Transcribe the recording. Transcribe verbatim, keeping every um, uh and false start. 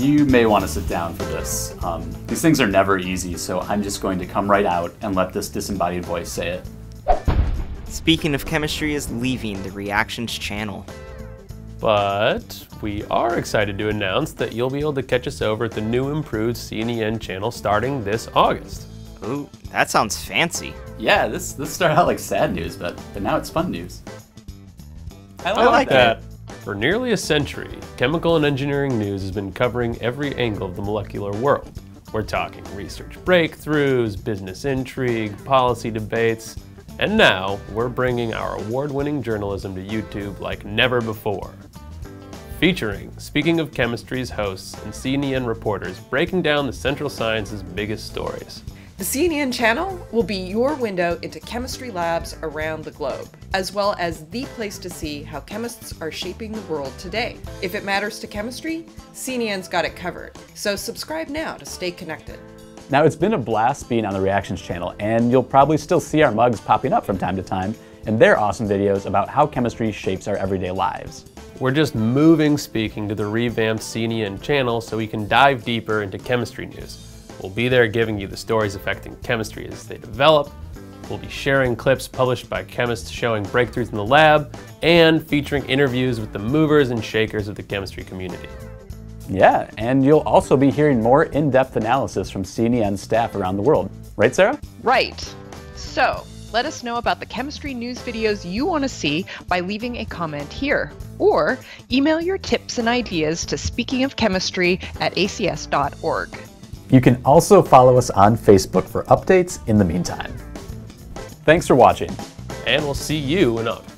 you may want to sit down for this. Um, these things are never easy, so I'm just going to come right out and let this disembodied voice say it. Speaking of Chemistry is leaving the Reactions channel. But we are excited to announce that you'll be able to catch us over at the new improved C and E N channel starting this August. Ooh, that sounds fancy. Yeah, this this started out like sad news, but, but now it's fun news. I like, I like that. that. For nearly a century, chemical and engineering news has been covering every angle of the molecular world. We're talking research breakthroughs, business intrigue, policy debates, and now we're bringing our award-winning journalism to YouTube like never before. Featuring Speaking of Chemistry's hosts and C and E N reporters breaking down the Central Science's biggest stories. The C and E N channel will be your window into chemistry labs around the globe, as well as the place to see how chemists are shaping the world today. If it matters to chemistry, C and E N's got it covered, so subscribe now to stay connected. Now, it's been a blast being on the Reactions channel, and you'll probably still see our mugs popping up from time to time, and their awesome videos about how chemistry shapes our everyday lives. We're just moving Speaking to the revamped C and E N channel so we can dive deeper into chemistry news. We'll be there giving you the stories affecting chemistry as they develop. We'll be sharing clips published by chemists showing breakthroughs in the lab, and featuring interviews with the movers and shakers of the chemistry community. Yeah, and you'll also be hearing more in-depth analysis from C and E N staff around the world. Right, Sarah? Right. So, let us know about the chemistry news videos you want to see by leaving a comment here, or email your tips and ideas to speakingofchemistry at A C S dot org. You can also follow us on Facebook for updates in the meantime. Thanks for watching. And we'll see you in August.